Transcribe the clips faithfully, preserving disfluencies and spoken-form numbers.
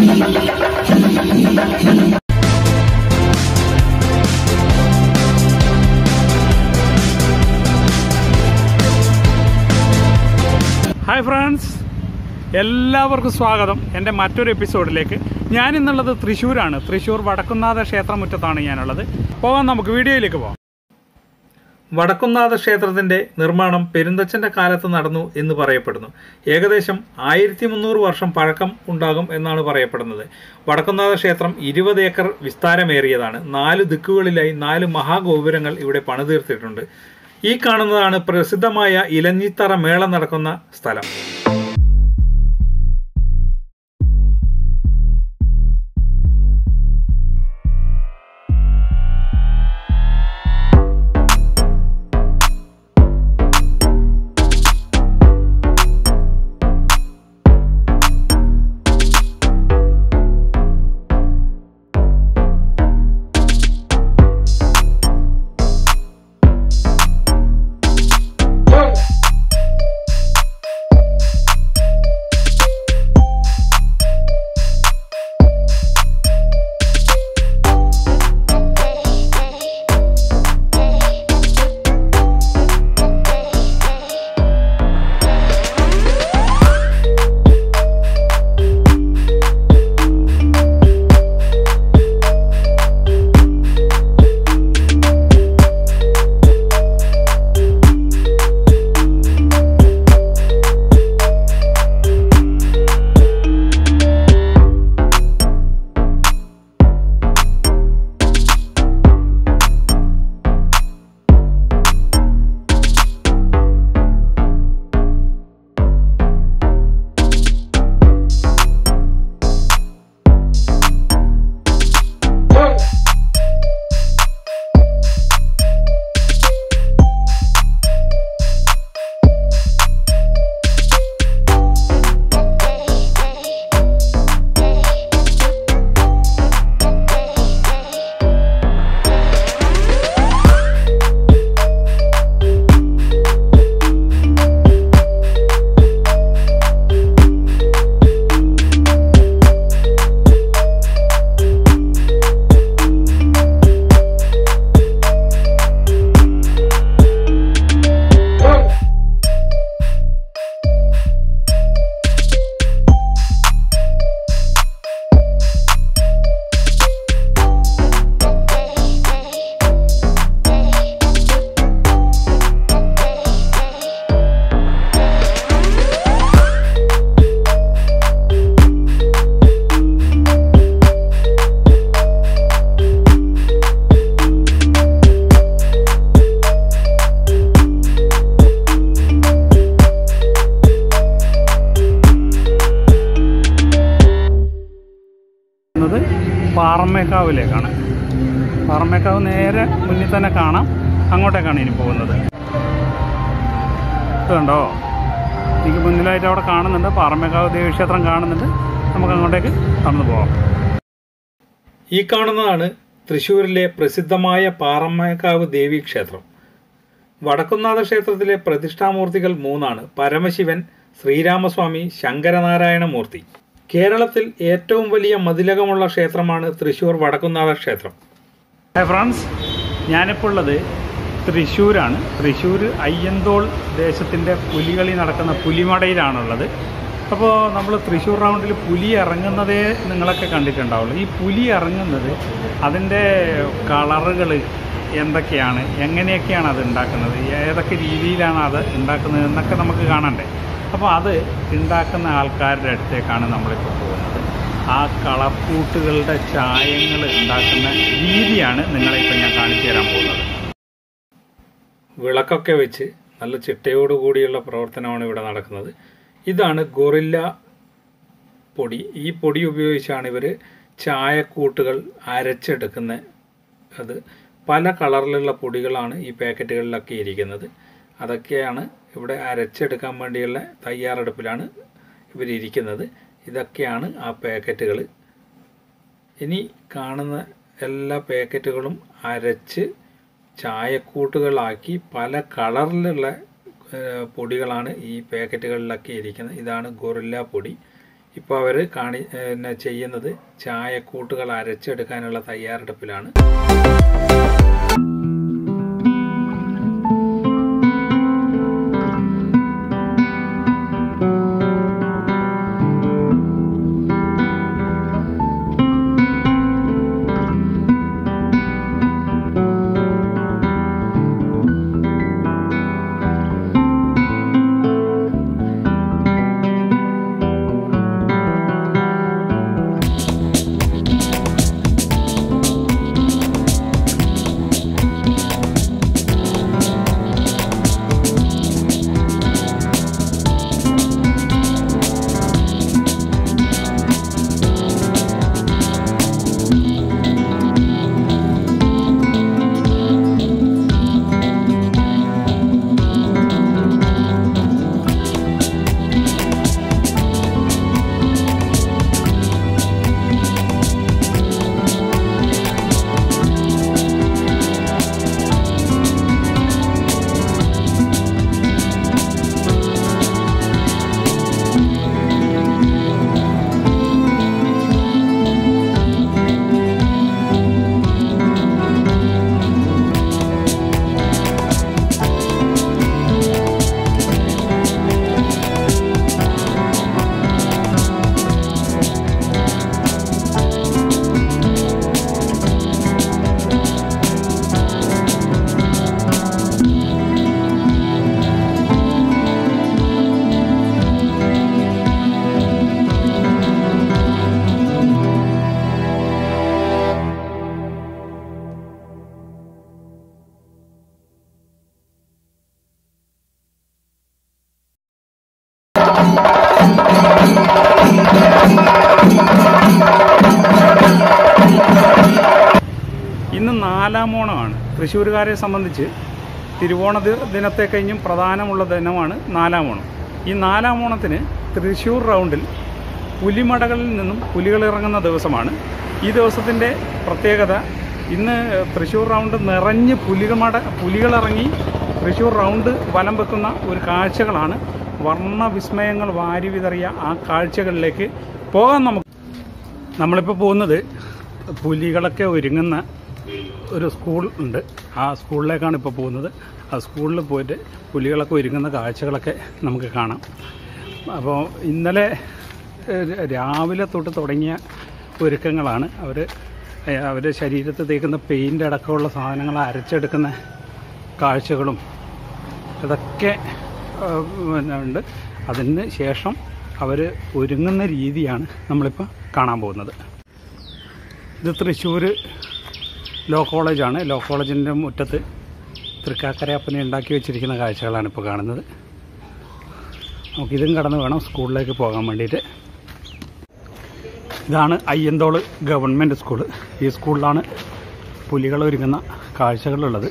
Hi friends, എല്ലാവർക്കും സ്വാഗതം എൻ്റെ മറ്റൊരു എപ്പിസോഡിലേക്ക്. ഞാനിന്നുള്ളത് തൃശ്ശൂരാണ്. തൃശ്ശൂർ വടക്കുന്നാഥ ക്ഷേത്രമുറ്റത്താണ് ഞാനുള്ളത്. പോകാം, നമുക്ക് വീഡിയോയിലേക്ക് പോകാം. വടക്കുന്നാഥ ക്ഷേത്രത്തിൻ്റെ നിർമ്മാണം പെരുന്തച്ഛൻ്റെ കാലത്ത് നടന്നു എന്ന് പറയപ്പെടുന്നു. ഏകദേശം ആയിരത്തി മുന്നൂറ് വർഷം പഴക്കം ഉണ്ടാകും എന്നാണ് പറയപ്പെടുന്നത്. വടക്കുന്നാഥ ക്ഷേത്രം ഇരുപത് ഏക്കർ വിസ്താരമേറിയതാണ്. നാല് ദിക്കുകളിലായി നാല് മഹാഗോപുരങ്ങൾ ഇവിടെ പണിതീർത്തിട്ടുണ്ട്. ഈ കാണുന്നതാണ് പ്രസിദ്ധമായ ഇലഞ്ഞിത്തറ മേളം നടക്കുന്ന സ്ഥലം. പാറമേക്കാവിലേക്കാണ്. പാറമേക്കാവ് നേരെ മുന്നിൽ തന്നെ കാണാം. അങ്ങോട്ടേക്കാണ് ഇനി പോകുന്നത്. ഇതുണ്ടോ, എനിക്ക് മുന്നിലായിട്ട് അവിടെ കാണുന്നുണ്ട്. പാറമേക്കാവ് ദേവീക്ഷേത്രം കാണുന്നുണ്ട്. നമുക്ക് അങ്ങോട്ടേക്ക് നടന്നു പോകാം. ഈ കാണുന്നതാണ് തൃശ്ശൂരിലെ പ്രസിദ്ധമായ പാറമേക്കാവ് ദേവീക്ഷേത്രം. വടക്കുന്നാഥ ക്ഷേത്രത്തിലെ പ്രതിഷ്ഠാമൂർത്തികൾ മൂന്നാണ്: പരമശിവൻ, ശ്രീരാമസ്വാമി, ശങ്കരനാരായണമൂർത്തി. കേരളത്തിൽ ഏറ്റവും വലിയ മതിലകമുള്ള ക്ഷേത്രമാണ് തൃശ്ശൂർ വടക്കുന്നാഥ ക്ഷേത്രം. ഹായ് ഫ്രണ്ട്സ്, ഞാനിപ്പോൾ ഉള്ളത് തൃശ്ശൂരാണ്. തൃശ്ശൂർ അയ്യന്തോൾ ദേശത്തിൻ്റെ പുലികളി നടക്കുന്ന പുലിമടയിലാണുള്ളത്. അപ്പോൾ നമ്മൾ തൃശ്ശൂർ റൗണ്ടിൽ പുലി ഇറങ്ങുന്നതേ നിങ്ങളൊക്കെ കണ്ടിട്ടുണ്ടാവുള്ളൂ. ഈ പുലി ഇറങ്ങുന്നത് അതിൻ്റെ കളറുകൾ എന്തൊക്കെയാണ്, എങ്ങനെയൊക്കെയാണ് അത് ഉണ്ടാക്കുന്നത്, ഏതൊക്കെ രീതിയിലാണ് അത് ഉണ്ടാക്കുന്നത് എന്നൊക്കെ നമുക്ക് കാണണ്ടേ. അപ്പോൾ അത് ഉണ്ടാക്കുന്ന ആൾക്കാരുടെ അടുത്തേക്കാണ് നമ്മളിപ്പോൾ പോകുന്നത്. ആ കളപ്പൂട്ടുകളുടെ ചായങ്ങൾ ഉണ്ടാക്കുന്ന രീതിയാണ് നിങ്ങളിപ്പോൾ ഞാൻ കാണിച്ചു തരാൻ പോകുന്നത്. വിളക്കൊക്കെ വെച്ച് നല്ല ചിട്ടയോടുകൂടിയുള്ള പ്രവർത്തനമാണ് ഇവിടെ നടക്കുന്നത്. ഇതാണ് ഗൊറില്ല പൊടി. ഈ പൊടി ഉപയോഗിച്ചാണ് ഇവർ ചായക്കൂട്ടുകൾ അരച്ചെടുക്കുന്നത്. അത് പല കളറിലുള്ള പൊടികളാണ് ഈ പാക്കറ്റുകളിലൊക്കെ ഇരിക്കുന്നത്. അതൊക്കെയാണ് ഇവിടെ അരച്ചെടുക്കാൻ വേണ്ടിയുള്ള തയ്യാറെടുപ്പിലാണ് ഇവരിയ്ക്കുന്നത്. ഇതൊക്കെയാണ് ആ പാക്കറ്റുകൾ. ഇനി കാണുന്ന എല്ലാ പാക്കറ്റുകളും അരച്ച് ചായക്കൂട്ടുകളാക്കി പല കളറിലുള്ള പൊടികളാണ് ഈ പാക്കറ്റുകളിലൊക്കെ ഇരിക്കുന്നത്. ഇതാണ് ഗൊറില്ല പൊടി. ഇപ്പോൾ അവർ കാണി ചെയ്യുന്നത് ചായക്കൂട്ടുകൾ അരച്ചെടുക്കാനുള്ള തയ്യാറെടുപ്പിലാണ്. ഇന്ന് നാലാം ഓണമാണ്. തൃശ്ശൂരുകാരെ സംബന്ധിച്ച് തിരുവോണ ദിനത്തെ കഴിഞ്ഞും പ്രധാനമുള്ള ദിനമാണ് നാലാം ഓണം. ഈ നാലാം ഓണത്തിന് തൃശ്ശൂർ റൗണ്ടിൽ പുലിമടകളിൽ നിന്നും പുലികൾ ഇറങ്ങുന്ന ദിവസമാണ്. ഈ ദിവസത്തിൻ്റെ പ്രത്യേകത, ഇന്ന് തൃശ്ശൂർ റൗണ്ട് നിറഞ്ഞ് പുലിമട പുലികളിറങ്ങി തൃശ്ശൂർ റൗണ്ട് വലം വെക്കുന്ന ഒരു കാഴ്ചകളാണ്. വർണ്ണവിസ്മയങ്ങൾ വാരി വിതറിയ ആ കാഴ്ചകളിലേക്ക് പോകാൻ നമുക്ക്. നമ്മളിപ്പോൾ പോകുന്നത് പുലികളൊക്കെ ഒരുങ്ങുന്ന ഒരു സ്കൂൾ ഉണ്ട്. ആ സ്കൂളിലേക്കാണ് ഇപ്പോൾ പോകുന്നത്. ആ സ്കൂളിൽ പോയിട്ട് പുലികളൊക്കെ ഒരുങ്ങുന്ന കാഴ്ചകളൊക്കെ നമുക്ക് കാണാം. അപ്പോൾ ഇന്നലെ രാവിലെ തൊട്ട് തുടങ്ങിയ ഒരുക്കങ്ങളാണ്. അവർ അവരുടെ ശരീരത്തിൽ തേക്കുന്ന പെയിൻ്റ് അടക്കമുള്ള സാധനങ്ങൾ അരച്ചെടുക്കുന്ന കാഴ്ചകളും ഇതൊക്കെ ഉണ്ട്. അതിന് ശേഷം അവർ ഒരുങ്ങുന്ന രീതിയാണ് നമ്മളിപ്പോൾ കാണാൻ പോകുന്നത്. ഇത് തൃശ്ശൂർ ലോ കോളേജാണ്. ലോ കോളേജിൻ്റെ മുറ്റത്ത് തൃക്കാക്കരയപ്പനെ ഉണ്ടാക്കി വെച്ചിരിക്കുന്ന കാഴ്ചകളാണ് ഇപ്പോൾ കാണുന്നത്. നമുക്കിതും കടന്ന് വേണം സ്കൂളിലേക്ക് പോകാൻ വേണ്ടിയിട്ട്. ഇതാണ് അയ്യന്തോൾ ഗവൺമെൻറ് സ്കൂള്. ഈ സ്കൂളിലാണ് പുലികൾ ഒരുങ്ങുന്ന കാഴ്ചകളുള്ളത്.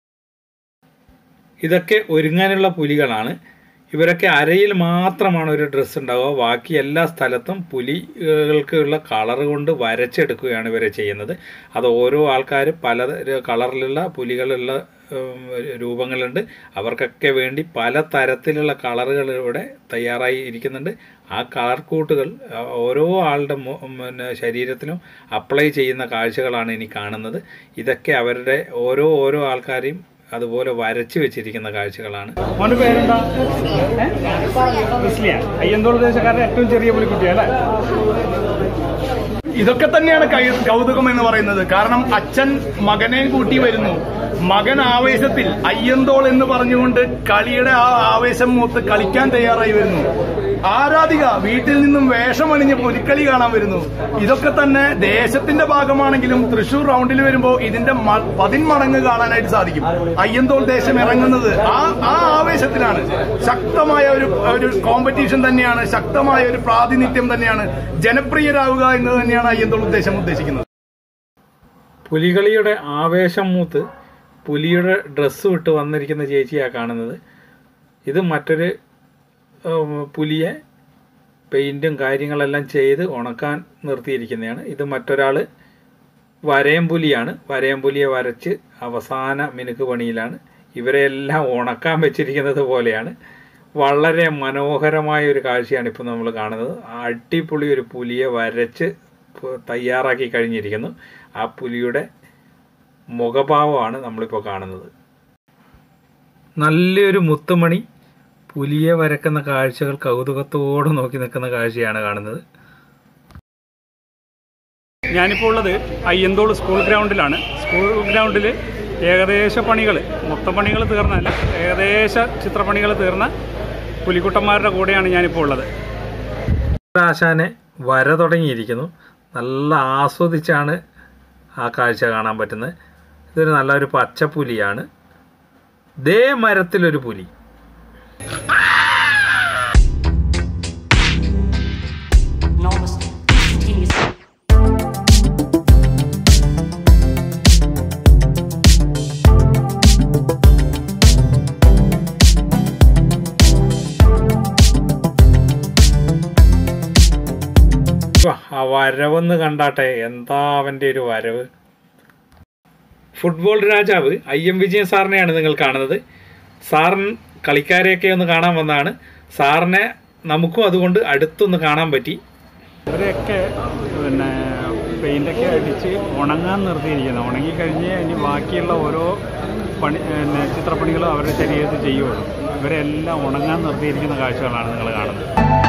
ഇതൊക്കെ ഒരുങ്ങാനുള്ള പുലികളാണ്. ഇവരൊക്കെ അരയിൽ മാത്രമാണ് ഒരു ഡ്രസ്സ് ഉണ്ടാവുക. ബാക്കി എല്ലാ സ്ഥലത്തും പുലികൾക്കുള്ള കളർ കൊണ്ട് വരച്ചെടുക്കുകയാണ് ഇവരെ ചെയ്യുന്നത്. അത് ഓരോ ആൾക്കാർ പല കളറിലുള്ള പുലികളുള്ള രൂപങ്ങളുണ്ട്. അവർക്കൊക്കെ വേണ്ടി പല തരത്തിലുള്ള കളറുകൾ ഇവിടെ തയ്യാറായി ഇരിക്കുന്നുണ്ട്. ആ കളർ കൂട്ടുകൾ ഓരോ ആളുടെ പിന്നെ ശരീരത്തിലും അപ്ലൈ ചെയ്യുന്ന കാഴ്ചകളാണ് ഇനി കാണുന്നത്. ഇതൊക്കെ അവരുടെ ഓരോ ഓരോ ആൾക്കാരെയും അതുപോലെ വരച്ചു വെച്ചിരിക്കുന്ന കാഴ്ചകളാണ്. മോന്റെ പേരെന്താ? അയ്യന്തോൾ ദേശക്കാരുടെ ഏറ്റവും ചെറിയ പുലിക്കുട്ടിയല്ലേ? ഇതൊക്കെ തന്നെയാണ് കൗതുകം എന്ന് പറയുന്നത്. കാരണം അച്ഛൻ മകനെ കൂട്ടി വരുന്നു. മകൻ ആവേശത്തിൽ അയ്യന്തോൾ എന്ന് പറഞ്ഞുകൊണ്ട് കളിയുടെ ആ ആവേശം മൂത്ത് കളിക്കാൻ തയ്യാറായി വരുന്നു. ആരാധിക വീട്ടിൽ നിന്നും വേഷമണിഞ്ഞ് പുലിക്കളി കാണാൻ വരുന്നു. ഇതൊക്കെ തന്നെ ദേശത്തിന്റെ ഭാഗമാണെങ്കിലും തൃശ്ശൂർ റൗണ്ടിൽ വരുമ്പോൾ ഇതിന്റെ പതിന്മടങ്ങ് കാണാനായിട്ട് സാധിക്കും. അയ്യന്തോൾ ദേശം ഇറങ്ങുന്നത് ആ ആ ആവേശത്തിലാണ്. ശക്തമായ ഒരു ഒരു കോമ്പറ്റീഷൻ തന്നെയാണ്, ശക്തമായ ഒരു പ്രാതിനിധ്യം തന്നെയാണ്. ജനപ്രിയരാവുക എന്ന് തന്നെയാണ് അയ്യന്തോൾ ദേശം ഉദ്ദേശിക്കുന്നത്. പുലികളിയുടെ ആവേശം മൂത്ത് പുലിയുടെ ഡ്രസ്സ് വിട്ട് വന്നിരിക്കുന്ന ചേച്ചിയാണ് കാണുന്നത്. ഇത് മറ്റൊരു പുലിയെ പെയിൻറ്റും കാര്യങ്ങളെല്ലാം ചെയ്ത് ഉണക്കാൻ നിർത്തിയിരിക്കുന്നതാണ്. ഇത് മറ്റൊരാൾ വരയംപുലിയാണ്. വരയംപുലിയെ വരച്ച് അവസാന മിനുക്ക് പണിയിലാണ്. ഇവരെല്ലാം ഉണക്കാൻ വെച്ചിരിക്കുന്നത് പോലെയാണ്. വളരെ മനോഹരമായ ഒരു കാഴ്ചയാണ് ഇപ്പോൾ നമ്മൾ കാണുന്നത്. അടിപൊളി ഒരു പുലിയെ വരച്ച് തയ്യാറാക്കി കഴിഞ്ഞിരിക്കുന്നു. ആ പുലിയുടെ മുഖഭാവമാണ് നമ്മളിപ്പോൾ കാണുന്നത്. നല്ലൊരു മുത്തുമണി പുലിയെ വരക്കുന്ന കാഴ്ചകൾ കൗതുകത്തോടെ നോക്കി നിൽക്കുന്ന കാഴ്ചയാണ് കാണുന്നത്. ഞാനിപ്പോൾ ഉള്ളത് അയ്യന്തോൾ സ്കൂൾ ഗ്രൗണ്ടിലാണ്. സ്കൂൾ ഗ്രൗണ്ടിൽ ഏകദേശ പണികൾ, മൊത്തം പണികൾ തീർന്നല്ല, ഏകദേശ ചിത്രപ്പണികൾ തീർന്ന പുലിക്കുട്ടന്മാരുടെ കൂടെയാണ് ഞാനിപ്പോൾ ഉള്ളത്. ആശാനെ വര തുടങ്ങിയിരിക്കുന്നു. നല്ല ആസ്വദിച്ചാണ് ആ കാഴ്ച കാണാൻ പറ്റുന്നത്. ഇതൊരു നല്ലൊരു പച്ചപ്പുലിയാണ്. ദേ മരത്തിലൊരു പുലി. ആ വരവെന്ന് കണ്ടാട്ടെ, എന്താ അവൻ്റെ ഒരു വരവ്. ഫുട്ബോൾ രാജാവ് ഐ എം വിജയൻ സാറിനെയാണ് നിങ്ങൾ കാണുന്നത്. സാറിന് കളിക്കാരെയൊക്കെ ഒന്ന് കാണാൻ വന്നതാണ്. സാറിനെ നമുക്കും അതുകൊണ്ട് അടുത്തൊന്ന് കാണാൻ പറ്റി. ഇവരെയൊക്കെ പിന്നെ പെയിൻ്റൊക്കെ അടിച്ച് ഉണങ്ങാൻ നിർത്തിയിരിക്കുന്നത്. ഉണങ്ങിക്കഴിഞ്ഞ് ഇനി ബാക്കിയുള്ള ഓരോ പണി പിന്നെ ചിത്രപ്പണികളും അവരുടെ ശരീരത്തിൽ ചെയ്യുള്ളൂ. ഇവരെല്ലാം ഉണങ്ങാൻ നിർത്തിയിരിക്കുന്ന കാഴ്ചകളാണ് നിങ്ങൾ കാണുന്നത്.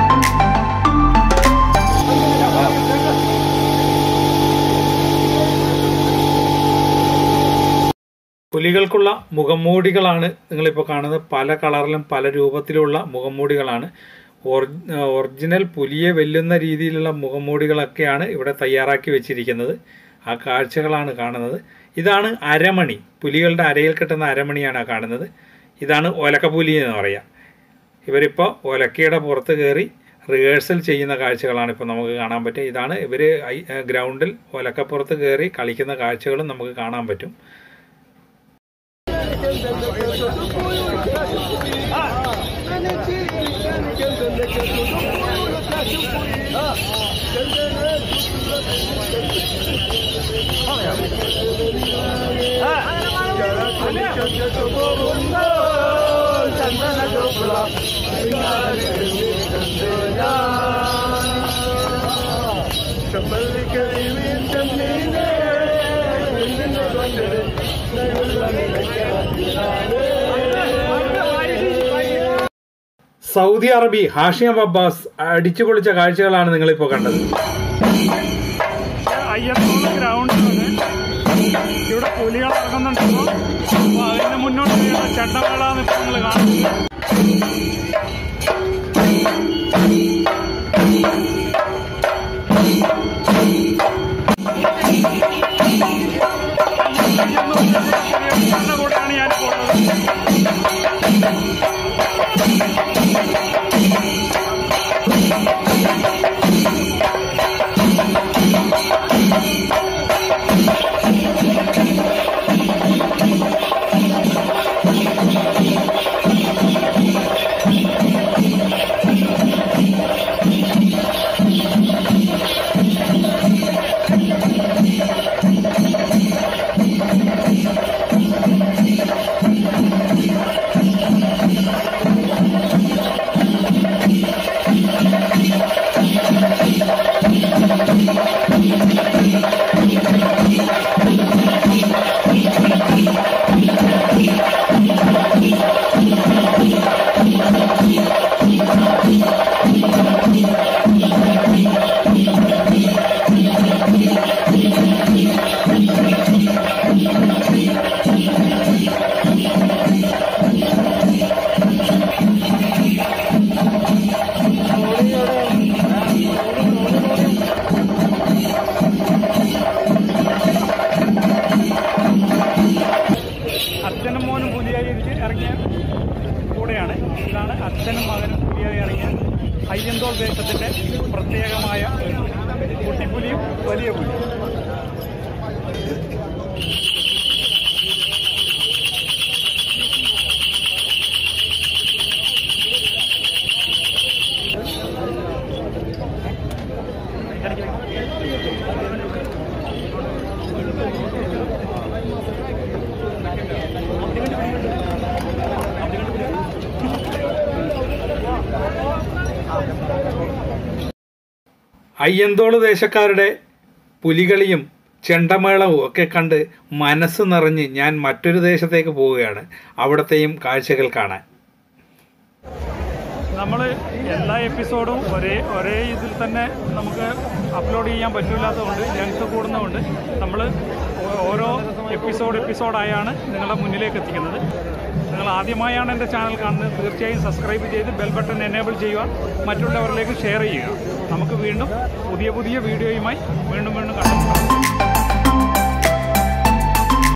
പുലികൾക്കുള്ള മുഖംമൂടികളാണ് നിങ്ങളിപ്പോൾ കാണുന്നത്. പല കളറിലും പല രൂപത്തിലുള്ള മുഖംമൂടികളാണ്. ഒറിജിനൽ പുലിയെ വെല്ലുന്ന രീതിയിലുള്ള മുഖംമൂടികളൊക്കെയാണ് ഇവിടെ തയ്യാറാക്കി വെച്ചിരിക്കുന്നത്. ആ കാഴ്ചകളാണ് കാണുന്നത്. ഇതാണ് അരമണി. പുലികളുടെ അരയിൽ കെട്ടുന്ന അരമണിയാണ് കാണുന്നത്. ഇതാണ് ഒലക്കപ്പുലി എന്ന് പറയുക. ഇവരിപ്പോൾ ഒലക്കയുടെ പുറത്ത് കയറി റിഹേഴ്സൽ ചെയ്യുന്ന കാഴ്ചകളാണ് ഇപ്പോൾ നമുക്ക് കാണാൻ പറ്റുക. ഇതാണ് ഇവർ ഗ്രൗണ്ടിൽ ഒലക്കപ്പുറത്ത് കയറി കളിക്കുന്ന കാഴ്ചകളും നമുക്ക് കാണാൻ പറ്റും. സൗദി അറബി ഹാഷിം അബ്ബാസ് അടിച്ചു പൊളിച്ച കാഴ്ചകളാണ് നിങ്ങളിപ്പോൾ കണ്ടത്. അയ്യന്തോൾ ഗ്രൗണ്ടിലാണ് ഇവിടെ പുലികൾ ഇറങ്ങുന്നുണ്ടല്ലോ. അപ്പോൾ അതിന് മുന്നോട്ട് ചെയ്യുന്ന ചെണ്ടമേളാണ് ഇപ്പോൾ നിങ്ങൾ കാണുന്നത്. കൂടെയാണ് ഞാൻ പോകുന്നത്. അച്ഛനും മോനും പുലിയായി ഇറങ്ങിയ കൂടെയാണ്. ഇതാണ് അച്ഛനും മകനും പുലിയായി ഇറങ്ങിയ അയ്യന്തോൾ ദേശത്തിന്റെ പ്രത്യേകമായ കുട്ടിപ്പുലിയും വലിയ പുലിയും. അയ്യന്തോൾ ദേശക്കാരുടെ പുലികളിയും ചെണ്ടമേളവും ഒക്കെ കണ്ട് മനസ്സ് നിറഞ്ഞ് ഞാൻ മറ്റൊരു ദേശത്തേക്ക് പോവുകയാണ്, അവിടത്തെയും കാഴ്ചകൾ കാണാൻ. നമ്മൾ എല്ലാ എപ്പിസോഡും ഒരേ ഒരേ ഇതിൽ തന്നെ നമുക്ക് അപ്ലോഡ് ചെയ്യാൻ പറ്റില്ലാത്തതുകൊണ്ട് ലെങ്ത് കൂടുന്നതുകൊണ്ട് നമ്മൾ ഓരോ എപ്പിസോഡ് എപ്പിസോഡായാണ് നിങ്ങളുടെ മുന്നിലേക്ക് എത്തിക്കുന്നത്. നിങ്ങൾ ആദ്യമായാണ് എൻ്റെ ചാനൽ കാണുന്നത്, തീർച്ചയായും സബ്സ്ക്രൈബ് ചെയ്ത് ബെൽ ബട്ടൺ എനേബിൾ ചെയ്യുക, മറ്റുള്ളവരിലേക്ക് ഷെയർ ചെയ്യുക. നമുക്ക് വീണ്ടും പുതിയ പുതിയ വീഡിയോയുമായി വീണ്ടും വീണ്ടും കണ്ടുമുട്ടാം.